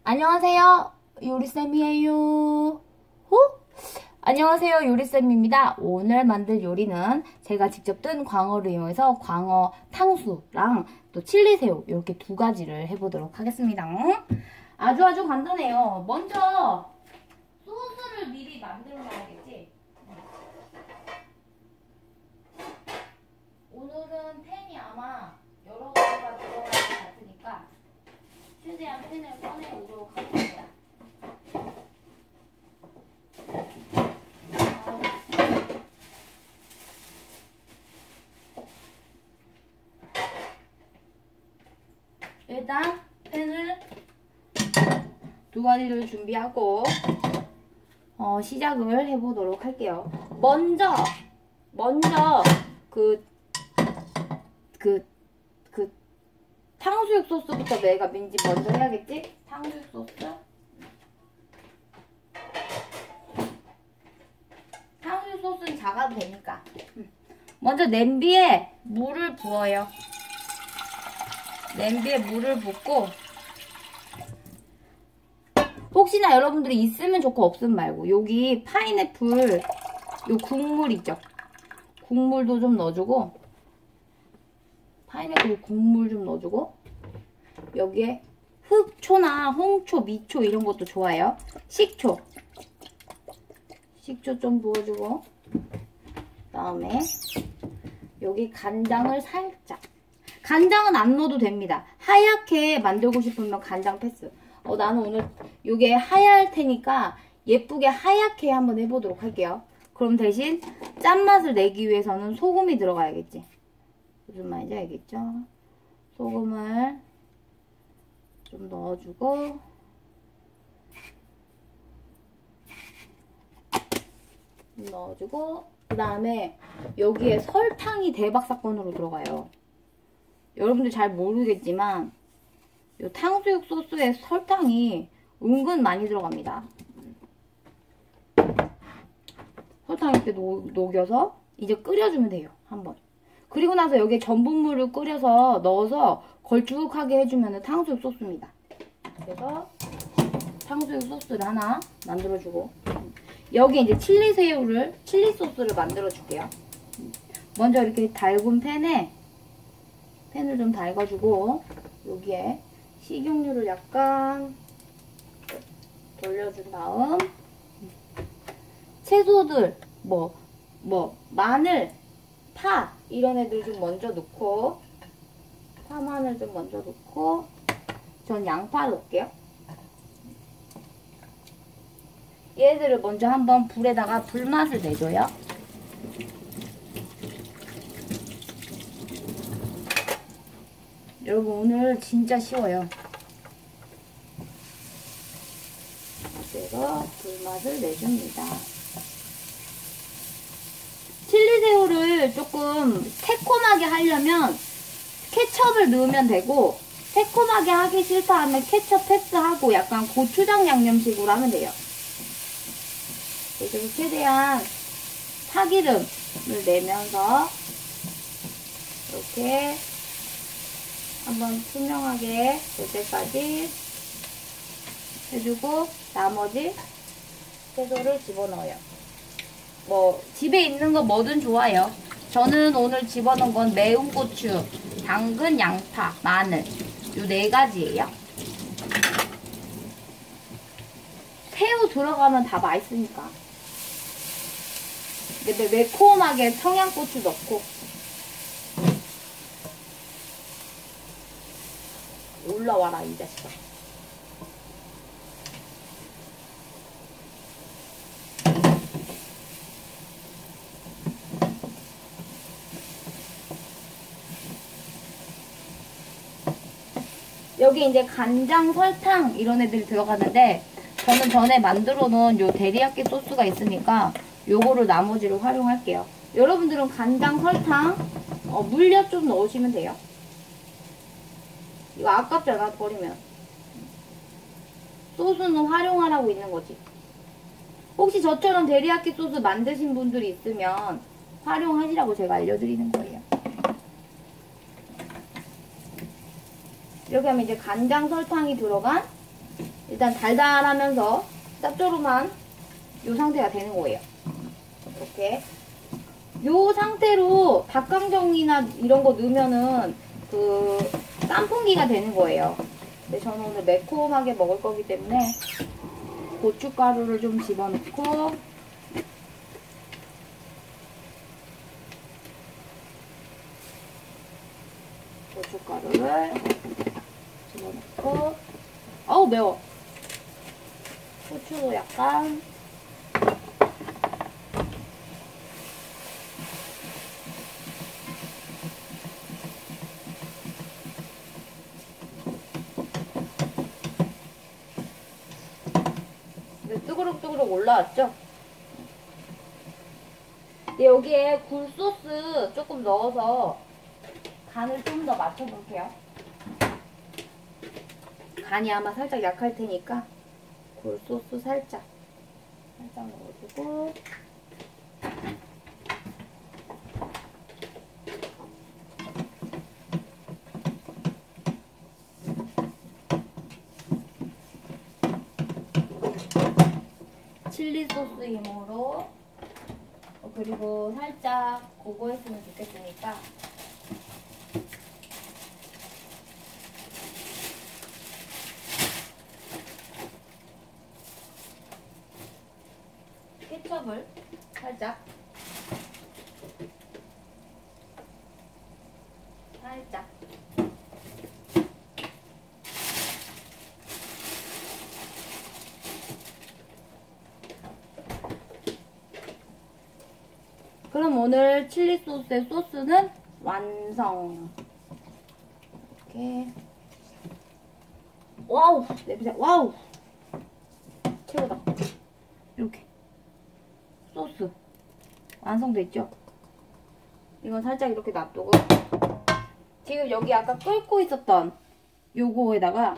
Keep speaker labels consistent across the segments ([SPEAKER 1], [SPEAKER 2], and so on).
[SPEAKER 1] 안녕하세요. 요리쌤이에요. 안녕하세요. 요리쌤입니다. 오늘 만들 요리는 제가 직접 뜬 광어를 이용해서 광어 탕수랑 또 칠리새우 이렇게 두 가지를 해보도록 하겠습니다. 아주 간단해요. 먼저 소스를 미리 만들어 놔야겠지. 오늘은 팬이 아마 여러 가지가 들어갈 것 같으니까 최대한 팬을 꺼내오도록 하겠습니다. 일단 팬을 두 가지를 준비하고 시작을 해보도록 할게요. 먼저 그 탕수육 소스부터 내가 민지 먼저 해야겠지? 탕수육 소스. 탕수육 소스는 작아도 되니까. 먼저 냄비에 물을 부어요. 냄비에 물을 붓고, 혹시나 여러분들이 있으면 좋고 없으면 말고, 여기 파인애플 요 국물 있죠? 국물도 좀 넣어주고, 파인애플 국물 좀 넣어주고, 여기에 흑초나 홍초, 미초 이런 것도 좋아요. 식초 좀 부어주고, 그다음에 여기 간장을 살짝. 간장은 안 넣어도 됩니다. 하얗게 만들고 싶으면 간장 패스. 나는 오늘 이게 하얄 테니까 예쁘게 하얗게 한번 해보도록 할게요. 그럼 대신 짠맛을 내기 위해서는 소금이 들어가야겠지. 무슨 말인지 알겠죠? 소금을 좀 넣어주고, 그 다음에 여기에 설탕이 대박 사건으로 들어가요. 여러분들 잘 모르겠지만 이 탕수육 소스에 설탕이 은근 많이 들어갑니다. 설탕 이렇게 녹여서 이제 끓여주면 돼요. 한번. 그리고 나서 여기에 전분물을 끓여서 넣어서 걸쭉하게 해주면 탕수육 소스입니다. 그래서 탕수육 소스를 하나 만들어주고, 여기 이제 칠리 소스를 만들어줄게요. 먼저 이렇게 달군 팬을 좀 달궈주고, 여기에 식용유를 약간 돌려준 다음, 채소들, 마늘, 파, 이런 애들 좀 먼저 넣고, 파마늘 좀 먼저 넣고, 전 양파 넣을게요. 얘들을 먼저 한번 불에다가 불맛을 내줘요. 여러분 오늘 진짜 쉬워요. 그래서 불맛을 내줍니다. 칠리새우를 조금 새콤하게 하려면 케첩을 넣으면 되고, 새콤하게 하기 싫다 하면 케첩 패스하고 약간 고추장 양념식으로 하면 돼요. 그래서 최대한 파기름을 내면서 이렇게 한번 투명하게 될 때까지 해주고, 나머지 채소를 집어넣어요. 집에 있는 거 뭐든 좋아요. 저는 오늘 집어넣은 건 매운 고추, 당근, 양파, 마늘 요 4가지예요. 새우 들어가면 다 맛있으니까. 근데 매콤하게 청양고추 넣고, 올라와라 이 자식아. 여기 이제 간장, 설탕 이런 애들이 들어가는데, 저는 전에 만들어 놓은 요 데리야끼 소스가 있으니까 요거를 나머지로 활용할게요. 여러분들은 간장, 설탕, 물엿 좀 넣으시면 돼요. 이거 아깝잖아, 버리면. 소스는 활용하라고 있는 거지. 혹시 저처럼 데리야끼 소스 만드신 분들이 있으면 활용하시라고 제가 알려드리는 거예요. 이렇게 하면 이제 간장 설탕이 들어간 일단 달달하면서 짭조름한 요 상태가 되는 거예요. 이렇게 요 상태로 닭강정이나 이런 거 넣으면은 그 깐풍기가 되는 거예요. 근데 저는 오늘 매콤하게 먹을 거기 때문에 고춧가루를 좀 집어넣고 고춧가루를 집어넣고 어우 매워. 후추도 약간 뜨그럭뜨그럭 올라왔죠? 근데 여기에 굴소스 조금 넣어서 간을 좀 더 맞춰볼게요. 간이 아마 살짝 약할 테니까 굴소스 살짝 넣어주고 칠리 소스 이모로 그리고 살짝 그거 했으면 좋겠으니까 케첩을 살짝 그럼 오늘 칠리 소스의 소스는 완성. 이렇게 와우 냄새 와우 최고다. 이렇게 소스 완성됐죠? 이건 살짝 이렇게 놔두고 지금 여기 아까 끓고 있었던 요거에다가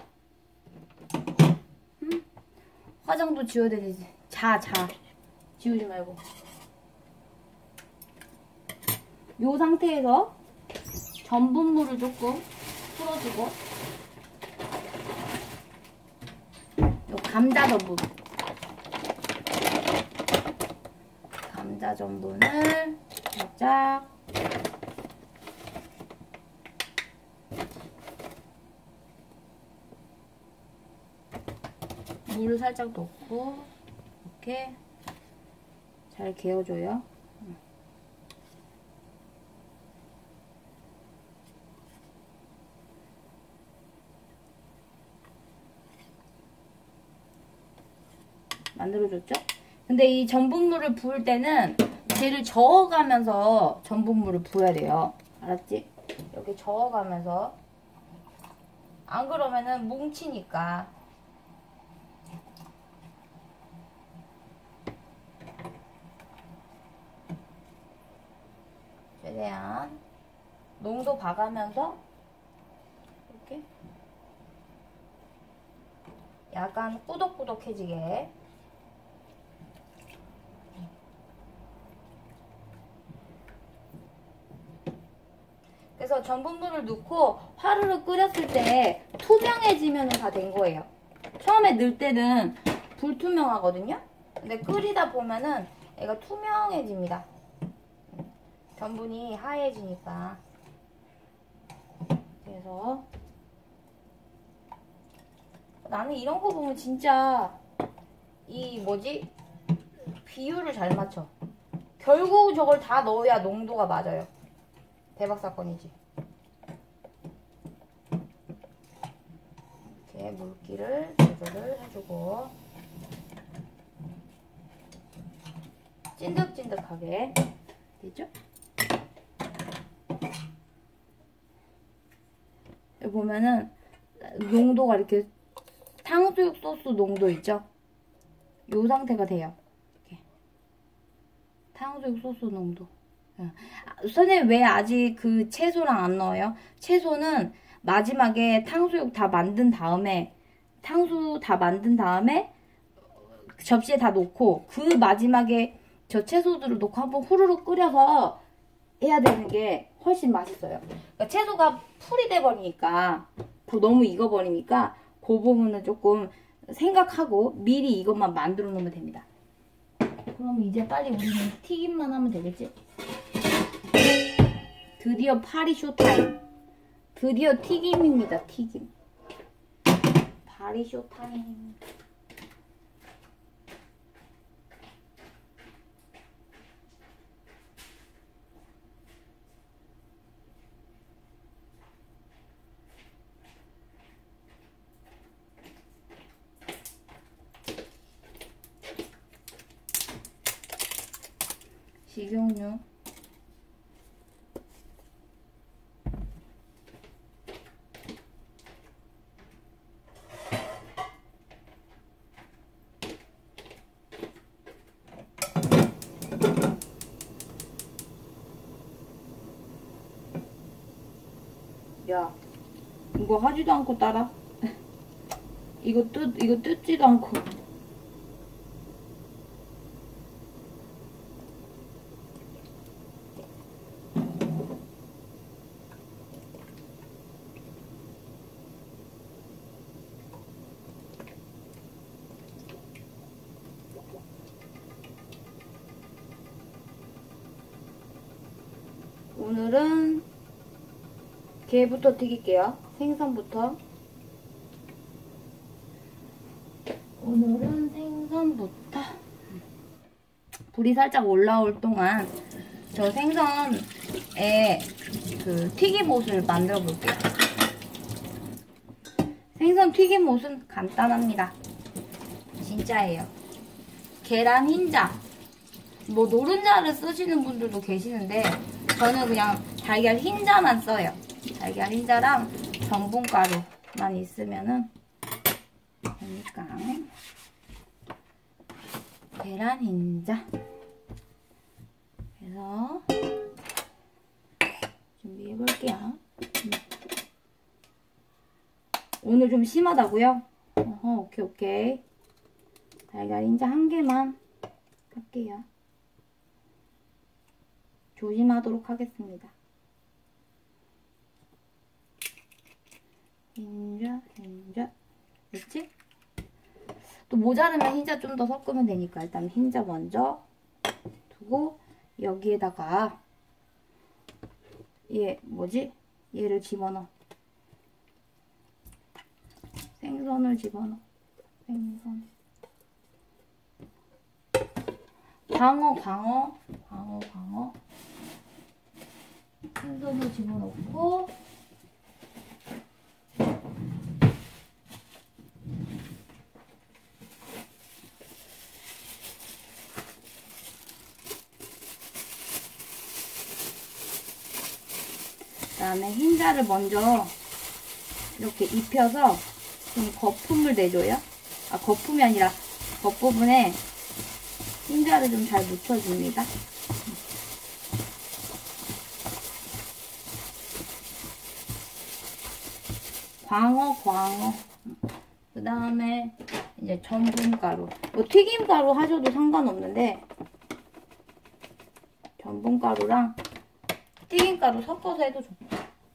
[SPEAKER 1] 화장도 지워야 되지. 자 지우지 말고 요 상태에서 전분물을 조금 풀어주고 요 감자 전분을 살짝 물을 살짝 넣고 이렇게 잘 개어줘요. 만들어줬죠? 근데 이 전분물을 부을 때는 쟤를 저어가면서 전분물을 부어야 돼요. 알았지? 이렇게 저어가면서 안 그러면은 뭉치니까. 최대한 농도 봐가면서 이렇게 약간 꾸덕꾸덕해지게 그래서 전분물을 넣고 화르르 끓였을 때 투명해지면 다 된 거예요. 처음에 넣을 때는 불투명하거든요. 근데 끓이다 보면은 얘가 투명해집니다. 전분이 하얘지니까. 그래서 나는 이런 거 보면 진짜 이 뭐지? 비율을 잘 맞춰. 결국 저걸 다 넣어야 농도가 맞아요. 대박 사건이지. 이렇게 물기를 조절을 해주고 찐득찐득하게 되죠? 여기 보면은 농도가 이렇게 탕수육 소스 농도 있죠? 요 상태가 돼요. 이렇게. 탕수육 소스 농도. 선생님 왜 아직 그 채소랑 안 넣어요? 채소는 마지막에 탕수육 다 만든 다음에 접시에 다 놓고 그 마지막에 저 채소들을 넣고 한번 후루룩 끓여서 해야 되는 게 훨씬 맛있어요. 그러니까 채소가 풀이 돼버리니까 너무 익어버리니까 그 부분은 조금 생각하고 미리 이것만 만들어 놓으면 됩니다. 그럼 이제 빨리 우리는 튀김만 하면 되겠지? 드디어 파리 쇼타임. 드디어 튀김입니다. 튀김. 파리 쇼타임. 식용유. 야, 이거 하지도 않고 따라? 이거 뜯지도 않고. 오늘은 게부터 튀길게요. 생선부터. 오늘은 생선부터. 불이 살짝 올라올 동안 저 생선에 그 튀김옷을 만들어 볼게요. 생선 튀김옷은 간단합니다. 진짜예요. 계란 흰자. 뭐 노른자를 쓰시는 분들도 계시는데 저는 그냥 달걀 흰자만 써요. 달걀 흰자랑 전분가루만 있으면은 되니까. 계란 흰자. 그래서 준비해 볼게요. 오늘 좀 심하다고요? 오케이. 달걀 흰자 한 개만 할게요. 조심하도록 하겠습니다. 흰자. 됐지? 또 모자르면 흰자 좀 더 섞으면 되니까 일단 흰자 먼저 두고 여기에다가 얘를 집어넣어. 생선을 집어넣어. 생선. 광어. 생선을 집어넣고 그다음에 흰자를 먼저 이렇게 입혀서 좀 거품을 내줘요. 거품이 아니라 겉부분에 흰자를 좀 잘 묻혀줍니다. 광어. 그 다음에 이제 전분가루. 뭐 튀김가루 하셔도 상관없는데 전분가루랑 튀김가루 섞어서 해도 좋고.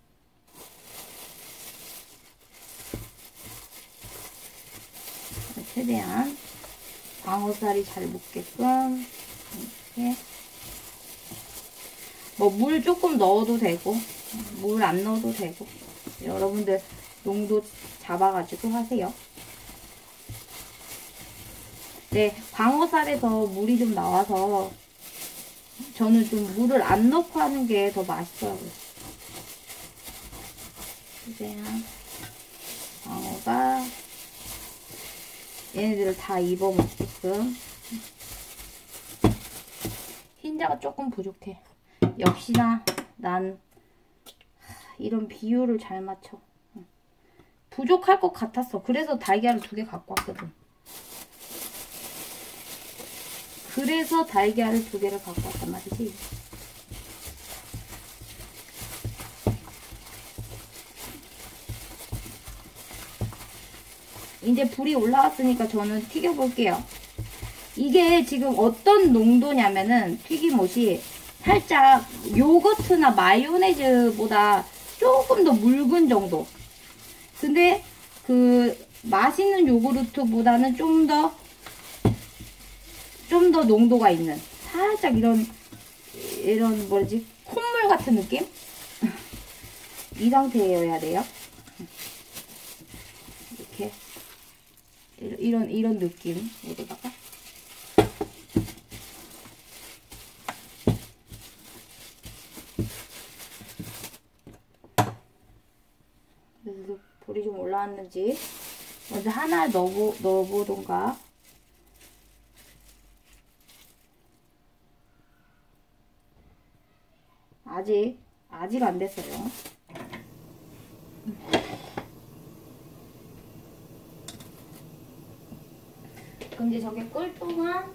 [SPEAKER 1] 최대한 광어살이 잘 묻게끔 이렇게. 뭐 물 조금 넣어도 되고 물 안 넣어도 되고 여러분들 농도 잡아가지고 하세요. 네, 광어살에서 물이 좀 나와서 저는 좀 물을 안 넣고 하는 게 더 맛있더라고요. 최대한 광어가 얘네들을 다 입어먹게끔. 흰자가 조금 부족해. 역시나 난 이런 비율을 잘 맞춰. 부족할 것 같았어. 그래서 달걀을 2개 갖고 왔거든. 그래서 달걀을 2개를 갖고 왔단 말이지. 이제 불이 올라왔으니까 저는 튀겨볼게요. 이게 지금 어떤 농도냐면은 튀김옷이 살짝 요거트나 마요네즈보다 조금 더 묽은 정도. 근데 그 맛있는 요구르트보다는 좀 더 농도가 있는 살짝 이런 뭐지 콧물 같은 느낌? 이 상태여야 돼요. 이렇게 이런 느낌으로다가 그래서 볼이 좀 올라왔는지 먼저 하나 넣어보던가. 아직 안 됐어요. 그럼 이제 저게 끓 동안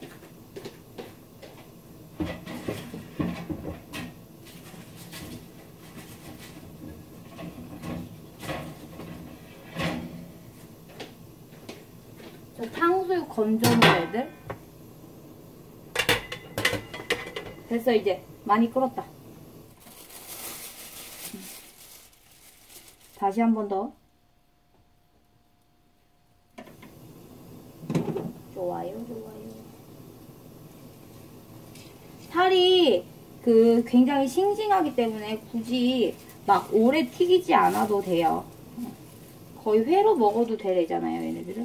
[SPEAKER 1] 저 탕수육 건져놓은 애들 됐어. 이제 많이 끓었다. 다시 한 번 더. 좋아요. 살이 굉장히 싱싱하기 때문에 굳이 막 오래 튀기지 않아도 돼요. 거의 회로 먹어도 되잖아요, 얘네들은.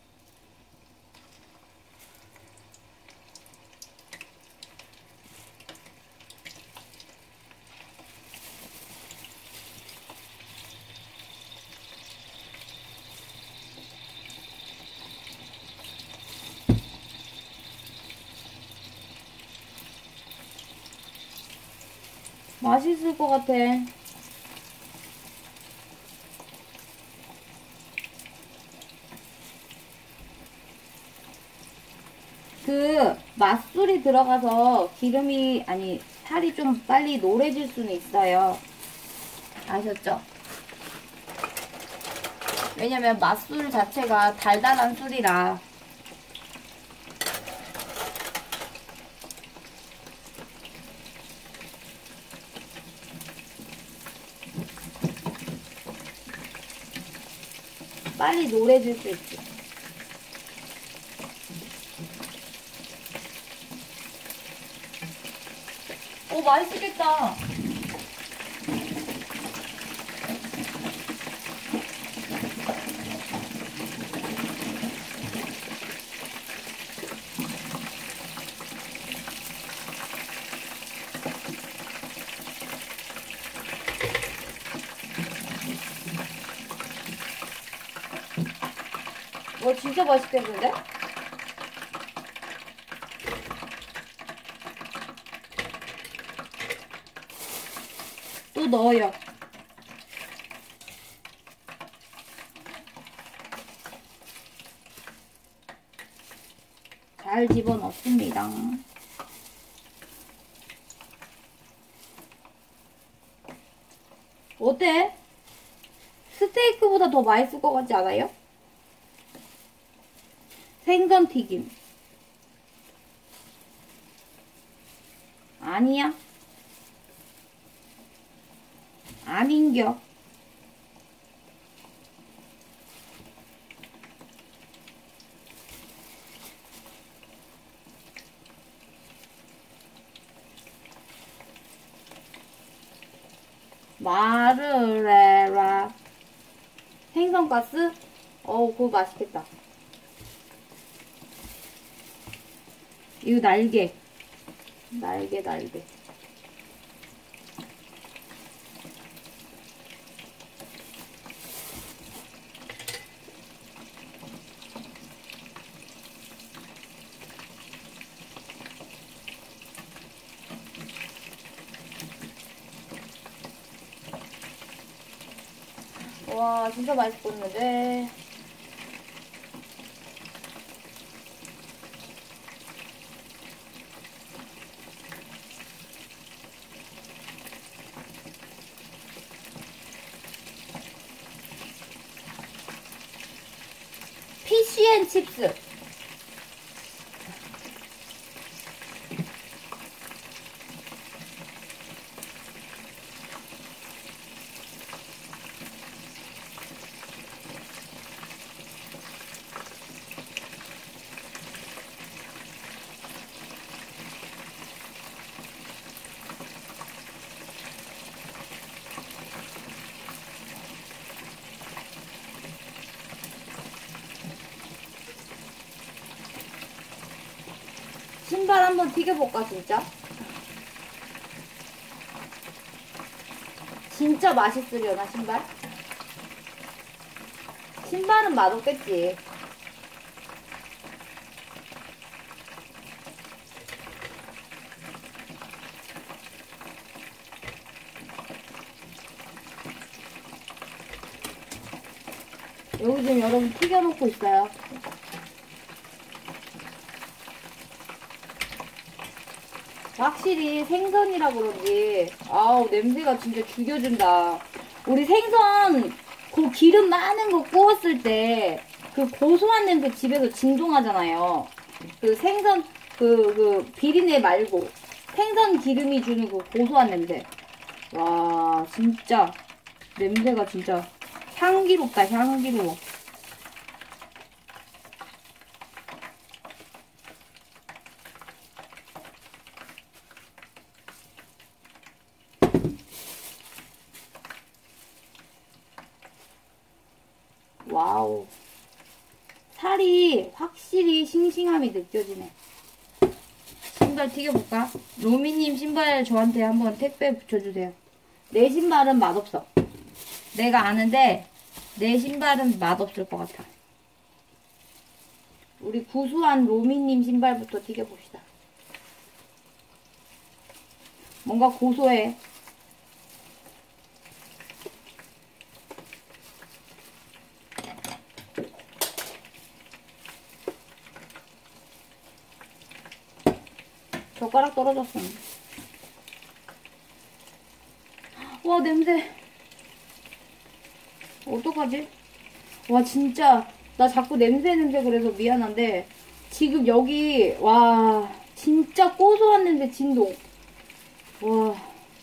[SPEAKER 1] 맛있을 것 같아. 맛술이 들어가서 살이 좀 빨리 노래질 수는 있어요. 아셨죠? 왜냐면 맛술 자체가 달달한 술이라. 빨리 노래질 수 있지. 오, 맛있겠다. 와, 진짜 맛있겠는데? 또 넣어요. 잘 집어넣습니다. 어때? 스테이크보다 더 맛있을 것 같지 않아요? 생선튀김. 아니야? 아닌겨. 말을 해라. 생선가스? 그거 맛있겠다. 이거 날개. 날개. 와, 진짜 맛있겠는데. 피쉬앤칩스. 신발 한번 튀겨볼까, 진짜? 진짜 맛있으려나, 신발? 신발은 맛없겠지. 여기 지금 여러분 튀겨놓고 있어요. 확실히 생선이라 그런지 아우 냄새가 진짜 죽여준다. 우리 생선 그 기름 많은 거 구웠을 때 그 고소한 냄새 집에서 진동하잖아요. 그 생선 그 비린내 말고 생선 기름이 주는 그 고소한 냄새. 와 진짜 냄새가 진짜 향기롭다. 향기로워. 와우. 살이 확실히 싱싱함이 느껴지네. 신발 튀겨볼까? 로미님 신발 저한테 한번 택배 붙여주세요. 내 신발은 맛없어. 내가 아는데 내 신발은 맛없을 것 같아. 우리 구수한 로미님 신발부터 튀겨봅시다. 뭔가 고소해. 젓가락 떨어졌어. 와 냄새. 어떡하지? 와 진짜 나 자꾸 냄새 그래서 미안한데 지금 여기 와 진짜 고소한 냄새 진동. 와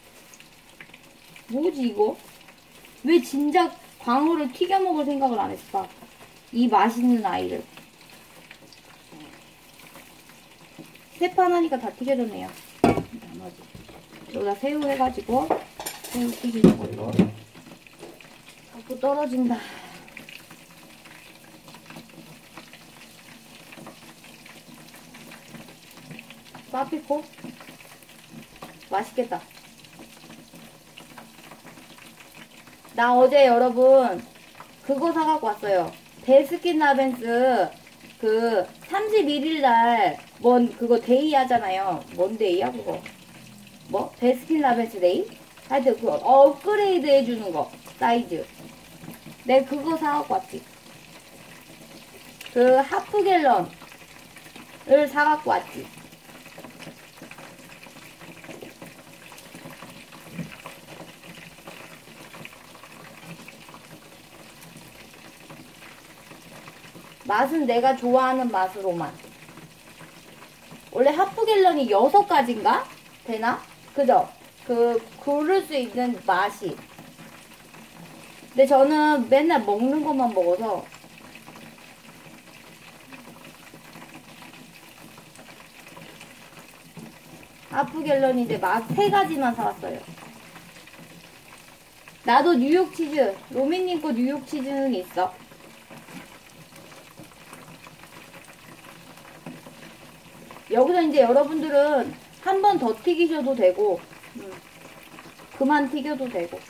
[SPEAKER 1] 뭐지 이거? 왜 진작 광어를 튀겨 먹을 생각을 안 했을까? 이 맛있는 아이를. 세 판 하니까 다 튀겨졌네요. 나머지 여기다 새우 해가지고 새우 튀기는 걸로. 자꾸 떨어진다. 빠피코 맛있겠다. 나 어제 여러분 그거 사갖고 왔어요. 베스킨라빈스 그 31일날 뭔 그거 데이 하잖아요. 뭔 데이야 그거? 뭐? 베스킨라빈스 데이? 하여튼 그거 업그레이드 해주는 거 사이즈. 내가 그거 사갖고 왔지. 그 하프갤런을 사갖고 왔지. 맛은 내가 좋아하는 맛으로만. 원래 하프갤런이 6가지인가? 되나? 그죠? 고를 수 있는 맛이. 근데 저는 맨날 먹는 것만 먹어서 하프갤런인데 맛 3가지만 사왔어요. 나도 뉴욕 치즈, 로미님 거 뉴욕 치즈는 있어. 여기서 이제 여러분들은 한 번 더 튀기셔도 되고 그만 튀겨도 되고.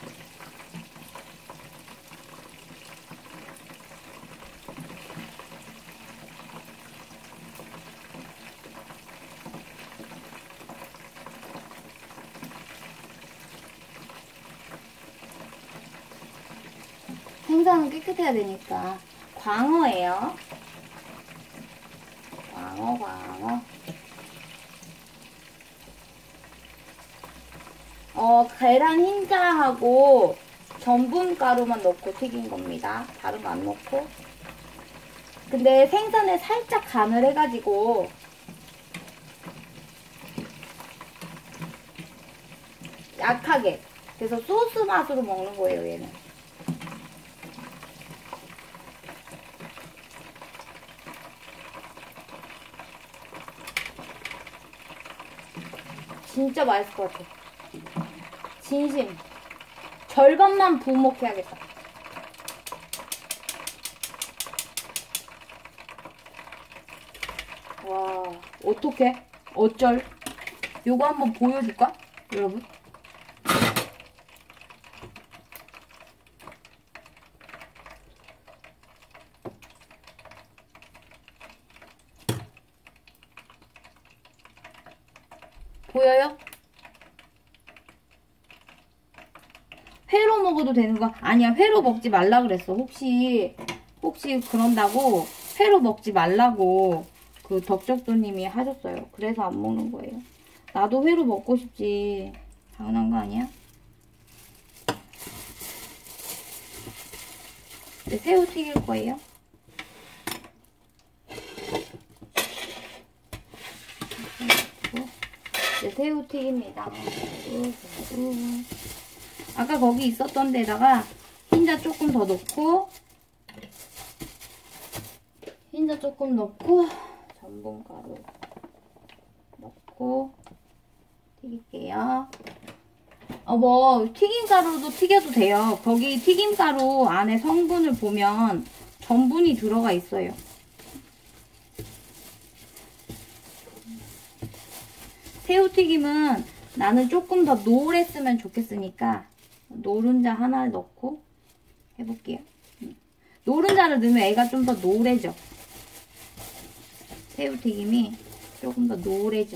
[SPEAKER 1] 생선은 깨끗해야 되니까. 광어예요. 광어. 계란 흰자하고 전분가루만 넣고 튀긴 겁니다. 다른 거 안 넣고. 근데 생선에 살짝 간을 해가지고 약하게. 그래서 소스 맛으로 먹는 거예요, 얘는. 진짜 맛있을 것 같아. 진심. 절반만 부먹해야겠다. 와. 어떻게? 어쩔? 요거 한번 보여줄까? 여러분? 보여요? 회로 먹어도 되는 거? 아니야, 회로 먹지 말라 그랬어. 혹시 그런다고 회로 먹지 말라고 그 덕적도님이 하셨어요. 그래서 안 먹는 거예요. 나도 회로 먹고 싶지. 당연한 거 아니야? 이제 새우 튀길 거예요. 이제 새우 튀깁니다. 아까 거기 있었던 데다가 흰자 조금 더 넣고 전분가루 넣고 튀길게요. 뭐 튀김가루도 튀겨도 돼요. 거기 튀김가루 안에 성분을 보면 전분이 들어가 있어요. 새우튀김은 나는 조금 더 노랬으면 좋겠으니까 노른자 하나를 넣고 해볼게요. 노른자를 넣으면 애가 좀 더 노래져. 새우튀김이 조금 더 노래져.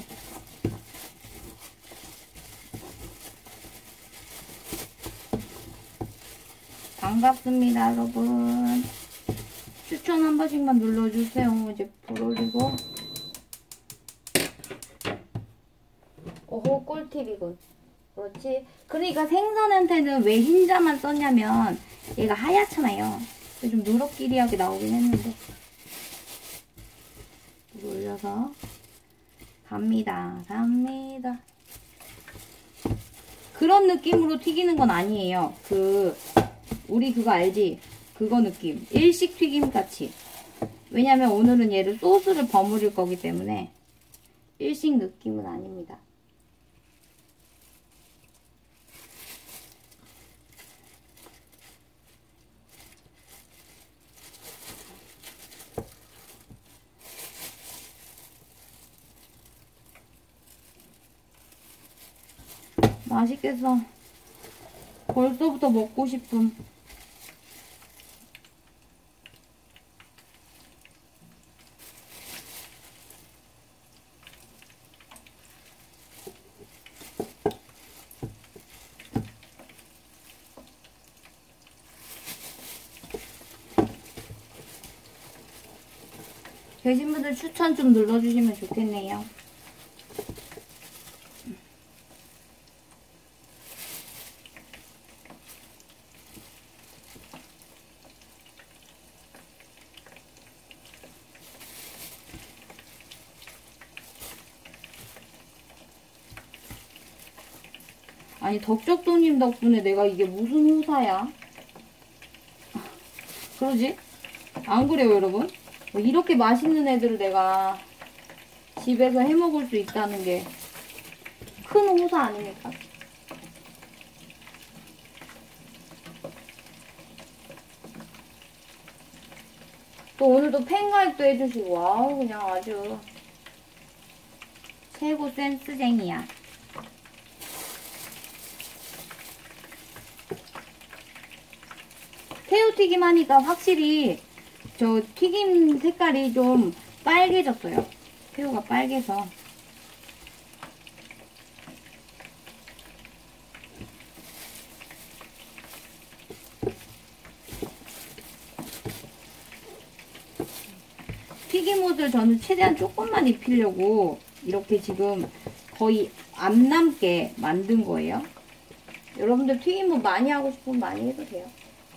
[SPEAKER 1] 반갑습니다, 여러분. 추천 한 번씩만 눌러주세요. 이제 불 올리고. 오호, 꿀팁이군. 그렇지. 그러니까 생선한테는 왜 흰자만 썼냐면 얘가 하얗잖아요. 좀 누렇끼리하게 나오긴 했는데. 불 올려서 갑니다. 그런 느낌으로 튀기는 건 아니에요. 우리 그거 알지? 그거 느낌. 일식 튀김 같이. 왜냐면 오늘은 얘를 소스를 버무릴 거기 때문에 일식 느낌은 아닙니다. 맛있겠어. 벌써부터 먹고 싶음. 계신 분들 추천 좀 눌러주시면 좋겠네요. 아니, 덕적도님 덕분에 내가 이게 무슨 후사야? 그러지? 안 그래요, 여러분? 뭐 이렇게 맛있는 애들을 내가 집에서 해먹을 수 있다는 게 큰 후사 아닙니까? 또 오늘도 팬가입도 해주시고, 와우, 그냥 아주 최고 센스쟁이야. 새우튀김 하니까 확실히 저 튀김 색깔이 좀 빨개졌어요. 새우가 빨개서. 튀김옷을 저는 최대한 조금만 입히려고 이렇게 지금 거의 안 남게 만든 거예요. 여러분들 튀김옷 많이 하고 싶으면 많이 해도 돼요.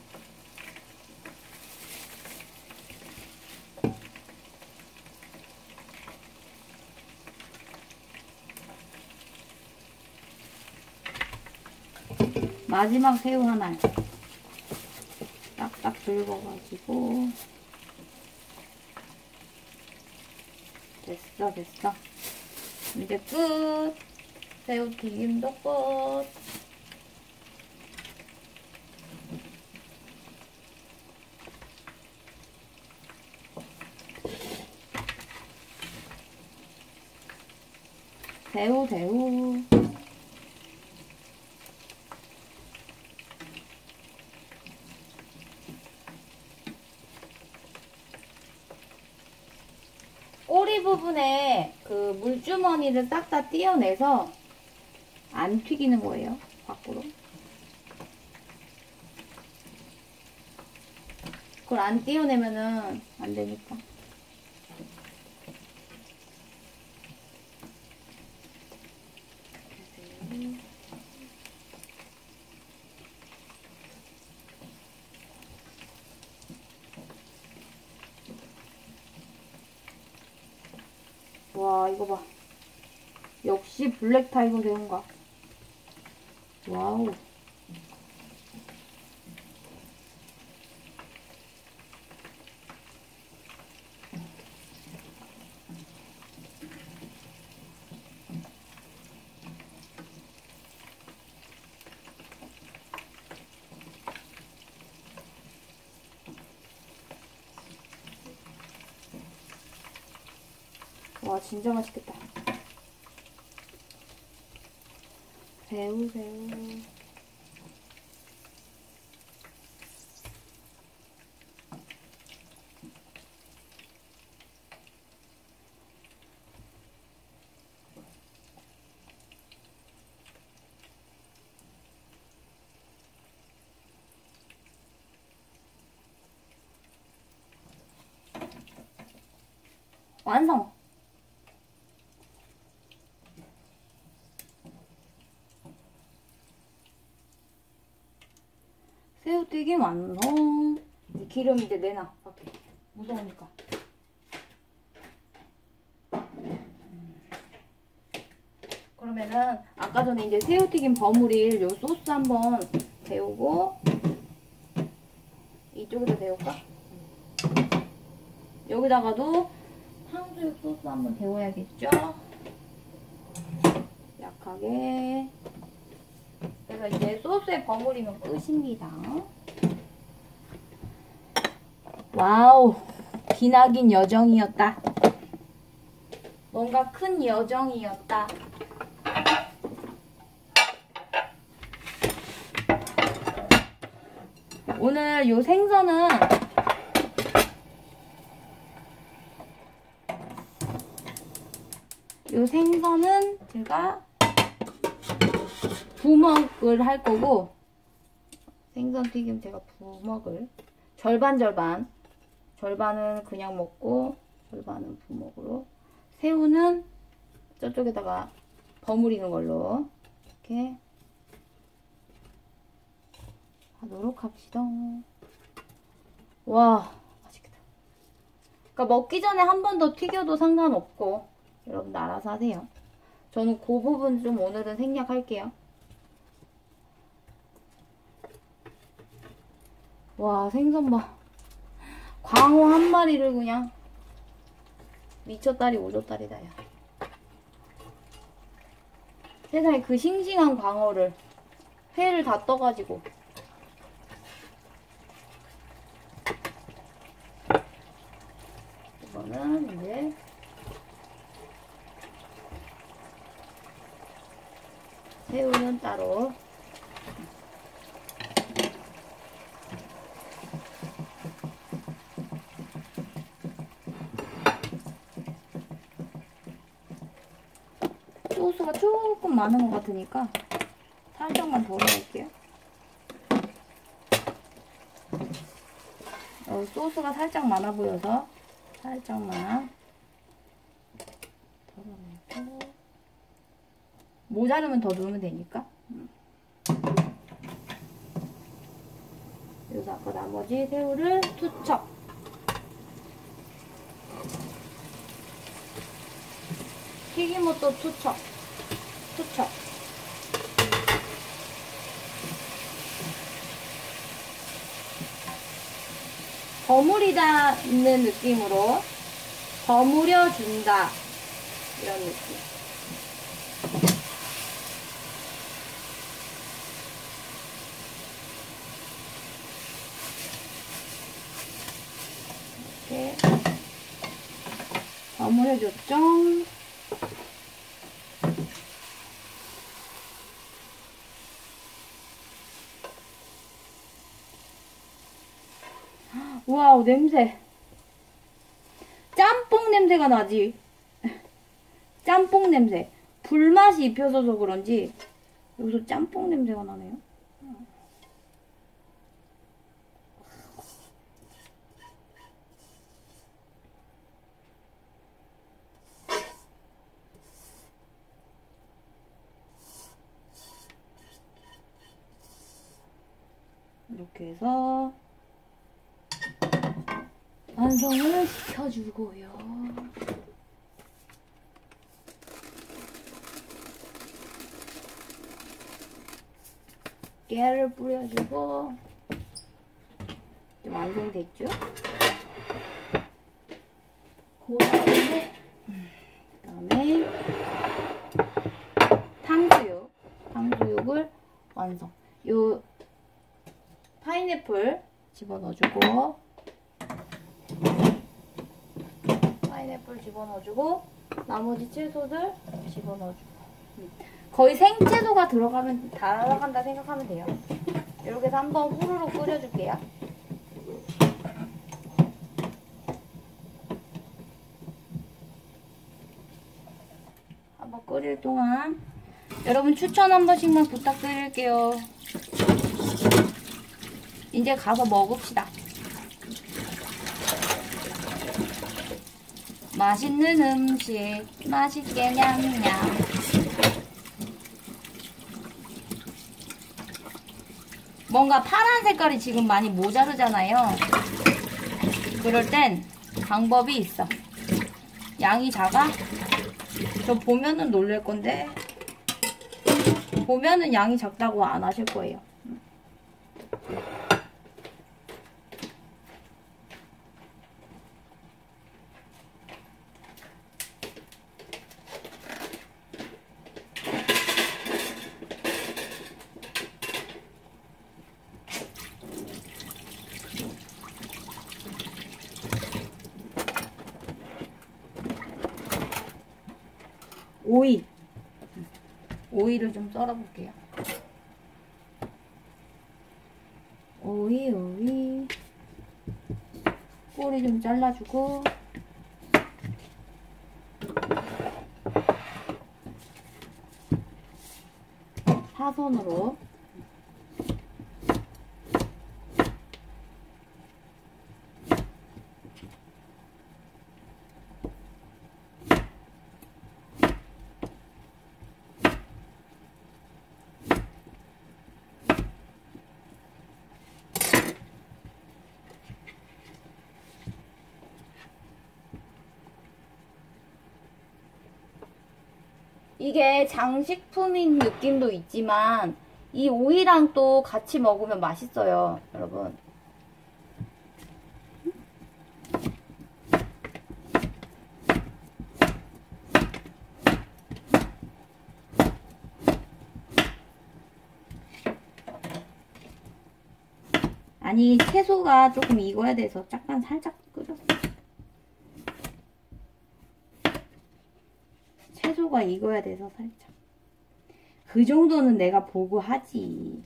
[SPEAKER 1] 마지막 새우 하나 딱딱 긁어가지고 됐어. 이제 끝. 새우튀김도 끝. 새우. 꼬리 부분에 그 물주머니를 싹 다 떼어내서 안 튀기는 거예요, 밖으로. 그걸 안 떼어내면은 안 되니까. 와, 이거 봐. 역시 블랙 타이거 새우인가. 와우. 와, 진짜 맛있겠다. 새우. 완성! 새우튀김 완성! 기름 이제 내놔. 밖에. 무서우니까. 그러면은 아까 전에 이제 새우튀김 버무릴 요 소스 한번 데우고 이쪽에다 데울까? 여기다가도 탕수육 소스 한번 데워야겠죠? 약하게. 그래서 이제 소스에 버무리면 끝입니다. 와우, 기나긴 여정이었다. 뭔가 큰 여정이었다. 오늘 요 생선은 제가 부먹을 할 거고, 생선 튀김 제가 부먹을 절반은 그냥 먹고 절반은 부먹으로, 새우는 저쪽에다가 버무리는 걸로 이렇게 하도록 합시다. 와, 맛있겠다. 그러니까 먹기 전에 한 번 더 튀겨도 상관없고 여러분들 알아서 하세요. 저는 그 부분 좀 오늘은 생략할게요. 와, 생선 봐. 광어 한 마리를 그냥 미쳤다리 오졌다리다, 야. 세상에 그 싱싱한 광어를 회를 다 떠가지고. 이거는 이제 새우는 따로. 소스가 조금 많은 것 같으니까 살짝만 더 넣을게요. 소스가 살짝 많아 보여서 살짝만 덜어내고, 모자르면 더 넣으면 되니까. 그래서 아까 나머지 새우를 투척. 튀김옷도 투척. 버무리다는 느낌으로 버무려준다, 이런 느낌. 이렇게 버무려줬죠. 냄새. 짬뽕 냄새가 나지. 짬뽕 냄새. 불맛이 입혀져서 그런지 여기서 짬뽕 냄새가 나네요. 이렇게 해서 완성을 시켜주고요. 깨를 뿌려주고 이제 완성됐죠? 그 다음에 탕수육을 완성. 요 파인애플 집어넣어주고 나머지 채소들 집어넣어주고 거의 생채소가 들어가면 다 들어간다 생각하면 돼요. 이렇게 해서 한번 후루룩 끓여줄게요. 한번 끓일 동안 여러분 추천 한 번씩만 부탁드릴게요. 이제 가서 먹읍시다. 맛있는 음식 맛있게 냠냠. 뭔가 파란 색깔이 지금 많이 모자르잖아요. 그럴 땐 방법이 있어. 양이 작아? 저 보면은 놀랄 건데 보면은 양이 작다고 안 하실 거예요. 오이를 좀 썰어 볼게요. 오이 꼬리 좀 잘라주고 사선으로 이게 장식품인 느낌도 있지만 이 오이랑 또 같이 먹으면 맛있어요, 여러분. 아니, 채소가 조금 익어야 돼서 잠깐 살짝 끓였어. 채소가 익어야 돼서 살짝. 그 정도는 내가 보고 하지.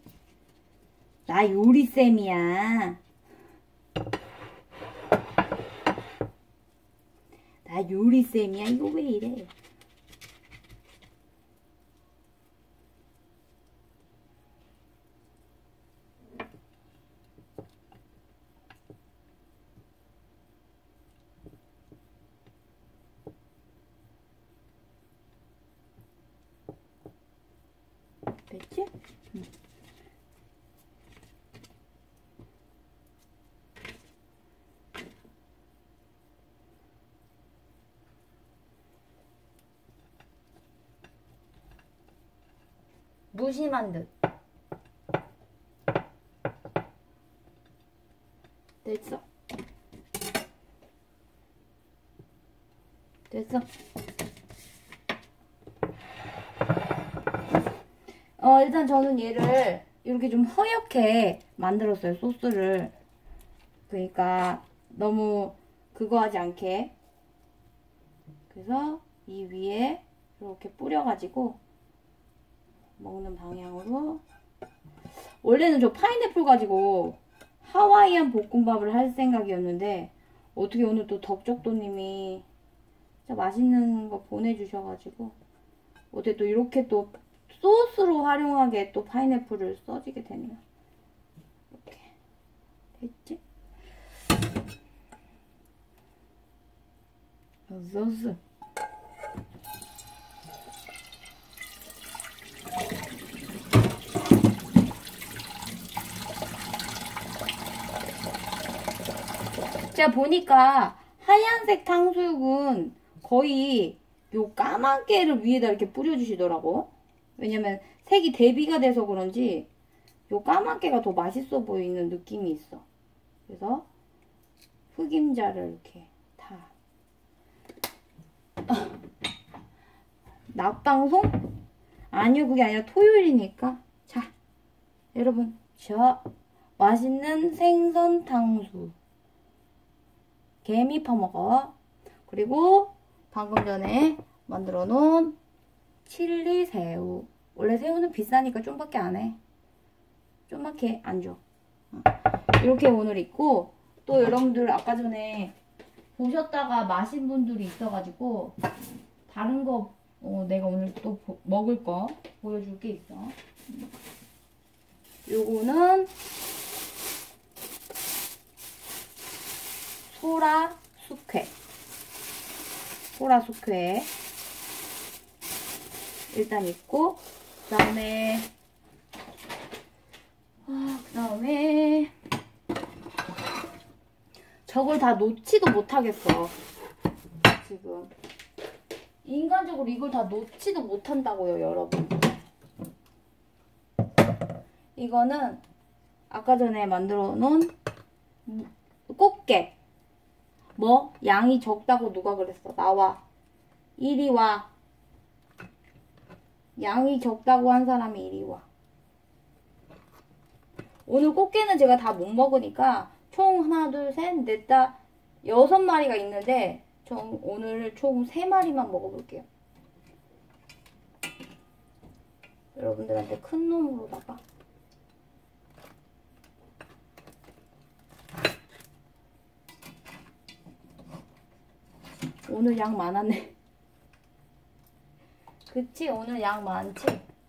[SPEAKER 1] 나 요리쌤이야. 나 요리쌤이야. 이거 왜 이래? 됐지? 응. 무심한 듯. 됐어. 됐어. 일단 저는 얘를 이렇게 좀 허옇게 만들었어요, 소스를. 그러니까 너무 그거 하지 않게. 그래서 이 위에 이렇게 뿌려가지고 먹는 방향으로. 원래는 저 파인애플 가지고 하와이안 볶음밥을 할 생각이었는데 어떻게 오늘 또 덕적도님이 진짜 맛있는 거 보내주셔가지고 어떻게 또 이렇게 또 소스로 활용하게 또 파인애플을 써지게 되네요. 이렇게 됐지? 소스 제가 보니까 하얀색 탕수육은 거의 요 까맣게를 위에다 이렇게 뿌려주시더라고. 왜냐면 색이 대비가 돼서 그런지 요 까맣게가 더 맛있어 보이는 느낌이 있어. 그래서 흑임자를 이렇게 다. 낮방송? 아니요, 그게 아니라 토요일이니까. 자, 여러분, 저 맛있는 생선 탕수 개미 퍼먹어. 그리고 방금 전에 만들어 놓은 칠리 새우. 원래 새우는 비싸니까 좀밖에 안 해. 좀밖에 안 줘. 이렇게 오늘 있고, 또 여러분들 아까 전에 보셨다가 마신 분들이 있어가지고 다른 거 내가 오늘 또 먹을 거 보여줄 게 있어. 요거는 소라 숙회. 소라 숙회 일단 있고, 그 다음에 저걸 다 놓지도 못하겠어. 지금 인간적으로 이걸 다 놓지도 못한다고요, 여러분. 이거는 아까 전에 만들어 놓은 꽃게. 뭐? 양이 적다고 누가 그랬어? 나와. 이리 와. 양이 적다고 한 사람이 이리 와. 오늘 꽃게는 제가 다 못 먹으니까 총 하나, 둘, 셋, 넷, 다 6마리가 있는데 오늘 총 3마리만 먹어볼게요. 여러분들한테 큰 놈으로다가. 오늘 양 많았네. 그치? 오늘 양 많지?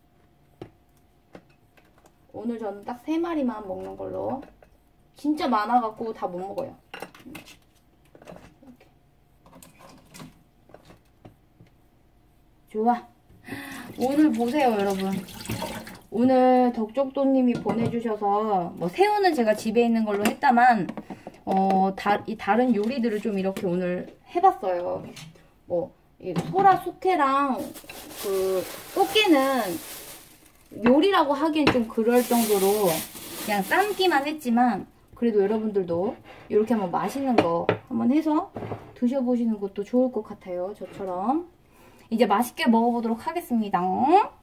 [SPEAKER 1] 오늘 저는 딱 3마리만 먹는 걸로. 진짜 많아갖고 다 못 먹어요. 이렇게. 좋아. 오늘 보세요, 여러분. 오늘 덕적도님이 보내주셔서 뭐 새우는 제가 집에 있는 걸로 했다만 다른 요리들을 좀 이렇게 오늘 해봤어요. 뭐 이 소라 숙회랑 그 꽃게는 요리라고 하기엔 좀 그럴 정도로 그냥 삶기만 했지만, 그래도 여러분들도 이렇게 한번 맛있는 거 한번 해서 드셔보시는 것도 좋을 것 같아요. 저처럼. 이제 맛있게 먹어보도록 하겠습니다.